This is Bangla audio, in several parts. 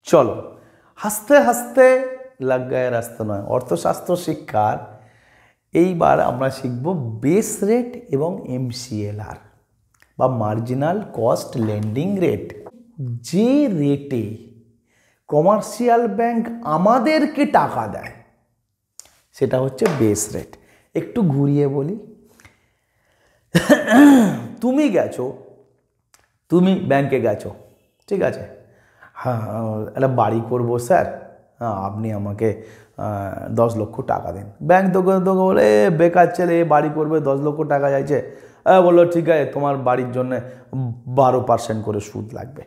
চলো হাসতে হাসতে লাগ গায়ে রাস্তা নয়, অর্থশাস্ত্র শিক্ষার এইবার আমরা শিখব বেস রেট এবং MCLR বা মার্জিনাল কস্ট লেন্ডিং রেট। যে রেটে কমার্শিয়াল ব্যাংক আমাদেরকে টাকা দেয় সেটা হচ্ছে বেস রেট। একটু ঘুরিয়ে বলি, তুমি ব্যাংকে গেছো, ঠিক আছে, হ্যাঁ একটা বাড়ি করবো স্যার, হ্যাঁ আপনি আমাকে 10 লক্ষ টাকা দিন। ব্যাংক তোকে বলে বেকার ছেলে বাড়ি করবে, 10 লক্ষ টাকা চাইছে। বললো ঠিক আছে, তোমার বাড়ির জন্য 12% করে সুদ লাগবে।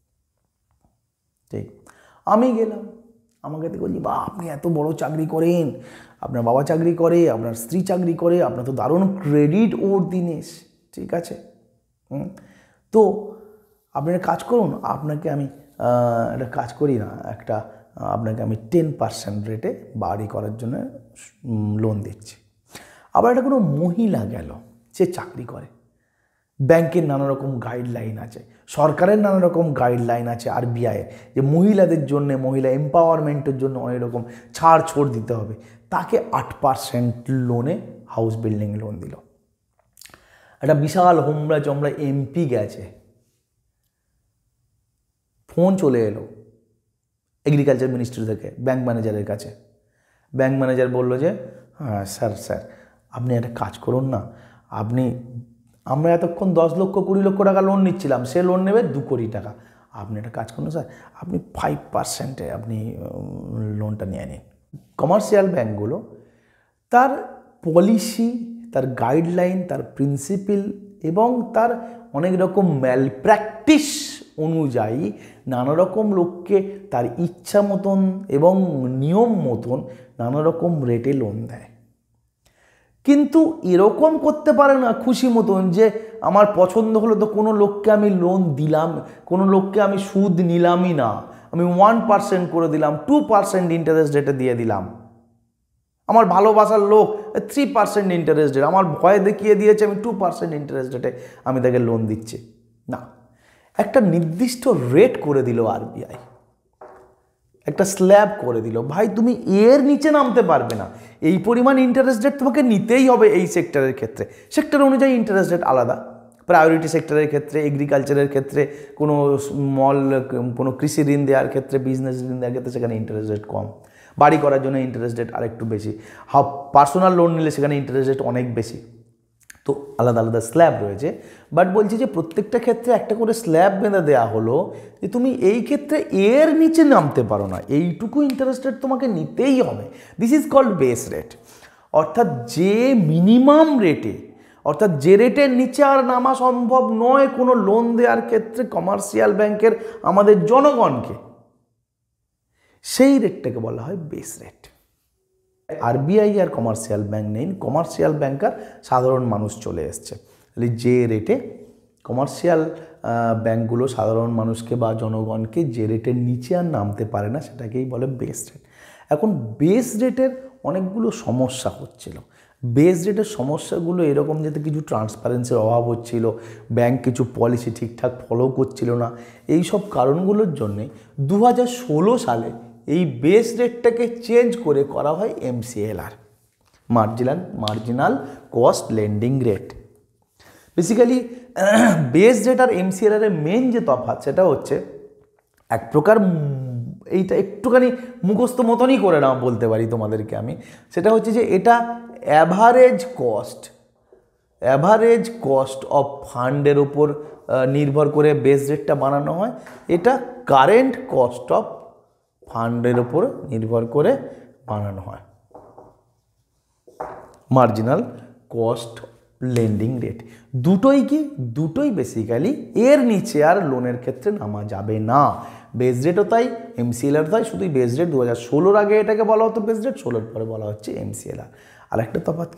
ঠিক, আমি গেলাম, আমাকে তো বলছি বা আপনি এত বড় চাকরি করেন, আপনার বাবা চাকরি করে, আপনার স্ত্রী চাকরি করে, আপনার তো দারুণ ক্রেডিট ওর দিনেশ, ঠিক আছে। তো আপনি একটা কাজ করুন, আপনাকে আমি একটা কাজ করি না, আপনাকে আমি 10% রেটে বাড়ি করার জন্য লোন দিচ্ছি। আবার একটা কোনো মহিলা গেল, সে চাকরি করে, ব্যাংকের নানা রকম গাইডলাইন আছে, সরকারের নানা রকম গাইডলাইন আছে, RBI যে মহিলাদের জন্য, মহিলা এম্পাওয়ারমেন্টের জন্য অনেক রকম ছাড় দিতে হবে, তাকে 8% লোনে হাউস বিল্ডিং লোন দিল। একটা বিশাল হোমরা চমড়া MP গেছে, ফোন চলে এলো এগ্রিকালচার মিনিস্ট্রি থেকে ব্যাংক ম্যানেজারের কাছে। ব্যাংক ম্যানেজার বললো যে হ্যাঁ স্যার আপনি একটা কাজ করুন না, আমরা এতক্ষণ 10 লক্ষ 20 লক্ষ টাকা লোন নিচ্ছিলাম, সে লোন নেবে 2 কোটি টাকা, আপনি একটা কাজ করুন স্যার, আপনি 5%-এ আপনি লোনটা নিয়ে নিন। কমার্শিয়াল ব্যাংকগুলো তার পলিসি, তার গাইডলাইন, তার প্রিন্সিপাল এবং তার অনেক রকম ম্যালপ্র্যাকটিস অনুযায়ী নানা রকম লোককে তার ইচ্ছা মতন এবং নিয়ম মতন নানা রকম রেটে লোন দেয়। কিন্তু এরকম করতে পারে না খুশি মতন যে আমার পছন্দ হলো তো কোনো লোককে আমি লোন দিলাম, কোনো লোককে আমি সুদ নিলামই না, আমি 1% করে দিলাম, 2% ইন্টারেস্ট রেটে দিয়ে দিলাম। আমার ভালোবাসার লোক 3% ইন্টারেস্ট রেট, আমার ভয় দেখিয়ে দিয়েছে, আমি 2% ইন্টারেস্ট রেটে আমি তাকে লোন দিচ্ছি না। একটা নির্দিষ্ট রেট করে দিল RBI, একটা স্ল্যাব করে দিল, ভাই তুমি এর নিচে নামতে পারবে না, এই পরিমাণ ইন্টারেস্ট রেট তোমাকে নিতেই হবে। এই সেক্টরের ক্ষেত্রে সেক্টর অনুযায়ী ইন্টারেস্ট রেট আলাদা, প্রায়োরিটি সেক্টরের ক্ষেত্রে, এগ্রিকালচারের ক্ষেত্রে, কোনো কৃষি ঋণ দেওয়ার ক্ষেত্রে, বিজনেস ঋণ দেওয়ার ক্ষেত্রে সেখানে ইন্টারেস্ট রেট কম, বাড়ি করার জন্য ইন্টারেস্ট রেট আরেকটু বেশি, পার্সোনাল লোন নিলে সেখানে ইন্টারেস্ট রেট অনেক বেশি। তো আলাদা আলাদা স্ল্যাব রয়েছে, বাট বলছি যে প্রত্যেকটা ক্ষেত্রে একটা করে স্ল্যাব বেঁধে দেওয়া হলো যে তুমি এই ক্ষেত্রে এর নিচে নামতে পারো না, এইটুকু ইন্টারেস্ট রেট তোমাকে নিতেই হবে। This is called base rate. অর্থাৎ যে মিনিমাম রেটে, অর্থাৎ যে রেটের নিচে আর নামা সম্ভব নয় কোনো লোন দেওয়ার ক্ষেত্রে কমার্শিয়াল ব্যাংকের আমাদের জনগণকে, সেই রেটটাকে বলা হয় বেস রেট। RBI আর কমার্শিয়াল ব্যাংক নেই, কমার্শিয়াল ব্যাংক আর সাধারণ মানুষ চলে এসছে। যে রেটে কমার্শিয়াল ব্যাংকগুলো সাধারণ মানুষকে বা জনগণকে যে রেটের নিচে আর নামতে পারে না সেটাকেই বলে বেস রেট। এখন বেস রেটের অনেকগুলো সমস্যা হচ্ছিল। বেস রেটের সমস্যাগুলো এরকম যেতে কিছু ট্রান্সপারেন্সির অভাব হচ্ছিল, ব্যাংক কিছু পলিসি ঠিকঠাক ফলো করছিল না, এই সব কারণগুলোর জন্যে 2016 সালে এই বেস রেটটাকে চেঞ্জ করে করা হয় MCLR, marginal cost lending rate. Basically base rate আর MCLR এর মেন যে তফাৎ সেটা হচ্ছে এক প্রকার, এইটা একটুখানি মুখস্থ মতনই করে নাও বলতে পারি তোমাদেরকে আমি, সেটা হচ্ছে যে এটা অ্যাভারেজ কস্ট অফ ফান্ডের ওপর নির্ভর করে বেস রেটটা বানানো হয়। এটা কারেন্ট কস্ট অফ ফান্ডের ওপর নির্ভর করে বানানো হয় মার্জিনাল কস্ট লেন্ডিং রেট। দুটোই বেসিক্যালি এর নিচে আর লোনের ক্ষেত্রে নামা যাবে না। বেস রেটও তাই, MCLR তাই, শুধু বেস রেট 2016 আগে এটাকে বলা হতো বেস রেট, 16 পরে বলা হচ্ছে MCLR। আরেকটা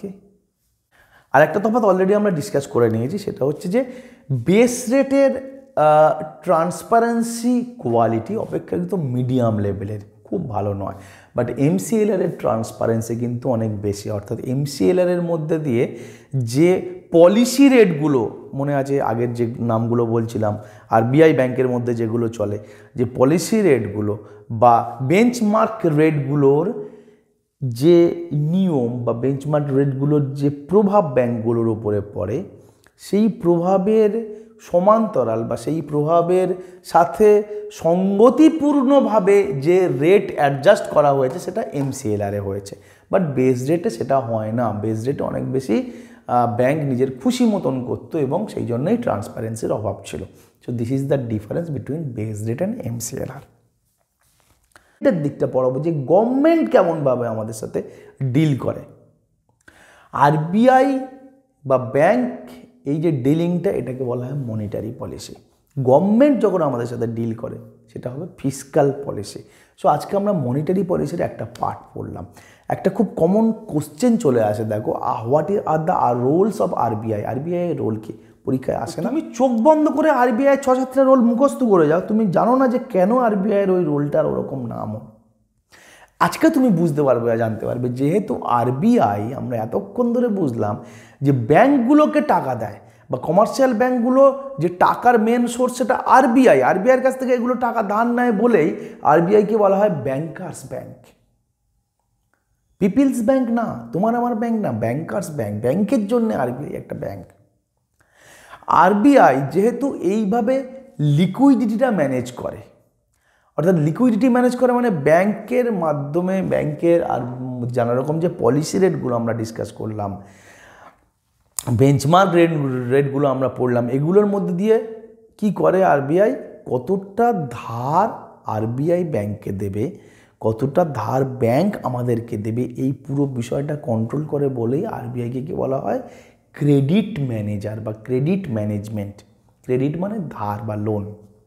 তফাৎ অলরেডি আমরা ডিসকাস করে নিয়েছি, সেটা হচ্ছে যে বেস রেটের ট্রান্সপারেন্সি কোয়ালিটি অপেক্ষাকৃত মিডিয়াম লেভেলের, খুব ভালো নয়, বাট MCLR এর ট্রান্সপারেন্সি কিন্তু অনেক বেশি। অর্থাৎ MCLR এর মধ্যে দিয়ে যে পলিসি রেটগুলো মনে আছে আগের যে নামগুলো বলছিলাম আরবিআই ব্যাংকের মধ্যে যেগুলো চলে, যে পলিসি রেটগুলো বা বেঞ্চমার্ক রেটগুলোর যে নিয়ম বা বেঞ্চমার্ক রেটগুলোর যে প্রভাব ব্যাংকগুলোর উপরে পড়ে, সেই প্রভাবের সমান্তরাল বা সেই প্রভাবের সাথে সঙ্গতিপূর্ণভাবে যে রেট অ্যাডজাস্ট করা হয়েছে সেটা এমসিএলআরে হয়েছে। বাট বেস রেটে সেটা হয় না। বেস রেটে অনেক বেশি ব্যাংক নিজের খুশি মতন করতো এবং সেই জন্যই ট্রান্সপারেন্সির অভাব ছিল। So this is the difference between base rate and MCLR. এটার দিকটা পড়াবো যে গভর্নমেন্ট কেমনভাবে আমাদের সাথে ডিল করে। আরবিআই বা ব্যাংক এই যে ডিলিংটা, এটাকে বলা হয় মনিটারি পলিসি। গভর্নমেন্ট যখন আমাদের সাথে ডিল করে সেটা হবে ফিসকাল পলিসি। সো আজকে আমরা মনিটারি পলিসির একটা পার্ট পড়লাম। একটা খুব কমন কোশ্চেন চলে আসে, দেখো what are the roles of RBI. RBI এর রোল কি? পরীক্ষায় আসে না। তুমি চোখ বন্ধ করে আরবিআই 6-7টা রোল মুখস্থ করে যাও, তুমি জানো না যে কেন আরবিআই এর ওই রোলটার ওরকম নাম। আজকে তুমি বুঝতে পারবে, জানতে পারবে, যেহেতু আরবিআই, আমরা এতক্ষণ ধরে বুঝলাম যে ব্যাংকগুলোকে টাকা দেয় বা কমার্শিয়াল ব্যাংকগুলো যে টাকার মেন সোর্স সেটা আরবিআই, আরবিআইয়ের কাছ থেকে এগুলো টাকা ধার নেয় বলেই আরবিআইকে বলা হয় ব্যাংকার্স ব্যাংক। পিপলস ব্যাংক না, তোমার আমার ব্যাংক না, ব্যাংকার্স ব্যাংক। ব্যাংকের জন্য আরবিআই একটা ব্যাংক। আরবিআই যেহেতু এইভাবে লিকুইডিটিটা ম্যানেজ করে, অর্থাৎ লিকুইডিটি ম্যানেজ করে মানে ব্যাংকের মাধ্যমে, ব্যাংকের আর জানা রকম যে পলিসি রেটগুলো আমরা ডিসকাস করলাম, বেঞ্চমার্ক রেটগুলো আমরা পড়লাম, এগুলোর মধ্যে দিয়ে কি করে আরবিআই, কতটা ধার আরবিআই ব্যাংককে দেবে, কতটা ধার ব্যাংক আমাদেরকে দেবে, এই পুরো বিষয়টা কন্ট্রোল করে বলেই আরবিআইকে কি বলা হয়, ক্রেডিট ম্যানেজার বা ক্রেডিট ম্যানেজমেন্ট। ক্রেডিট মানে ধার বা লোন।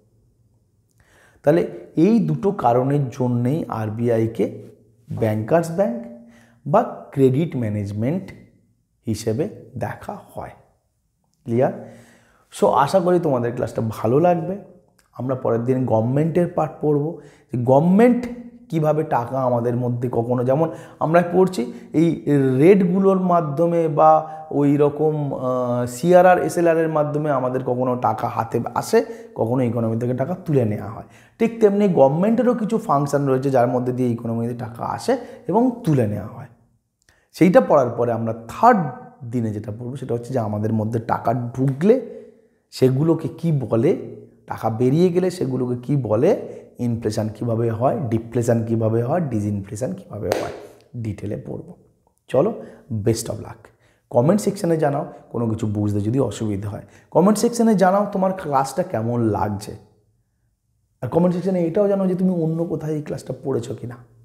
তাহলে এই দুটো কারণের জন্যেই আরবিআইকে ব্যাংকার্স ব্যাংক বা ক্রেডিট ম্যানেজমেন্ট হিসেবে দেখা হয়। ক্লিয়ার? সো আশা করি তোমাদের ক্লাসটা ভালো লাগবে। আমরা পরের দিন গভর্নমেন্টের পার্ট পড়ব, যে গভর্নমেন্ট কীভাবে টাকা আমাদের মধ্যে কখনো, যেমন আমরা পড়ছি এই রেটগুলোর মাধ্যমে বা ওই রকম সিআরআর এসএলআরের মাধ্যমে আমাদের কখনো টাকা হাতে আসে, কখনো ইকোনমি থেকে টাকা তুলে নেওয়া হয়। ঠিক তেমনি গভর্নমেন্টেরও কিছু ফাংশন রয়েছে যার মধ্যে দিয়ে ইকোনমিতে টাকা আসে এবং তুলে নেওয়া হয়। সেইটা পড়ার পরে আমরা থার্ড দিনে যেটা পড়বো সেটা হচ্ছে যে আমাদের মধ্যে টাকা ঢুকলে সেগুলোকে কি বলে, টাকা বেরিয়ে গেলে সেগুলোকে কি বলে, ইনফ্লেশন কিভাবে হয়, ডিফ্লেশন কিভাবে হয়, ডিসইনফ্লেশন কিভাবে হয়, ডিটেলে পড়ব। চলো, বেস্ট অফ লাক। কমেন্ট সেকশানে জানাও কোনো কিছু বুঝতে যদি অসুবিধা হয়। কমেন্ট সেকশানে জানাও তোমার ক্লাসটা কেমন লাগছে। আর কমেন্ট সেকশানে এটাও জানাও যে তুমি অন্য কোথায় এই ক্লাসটা পড়েছো কিনা।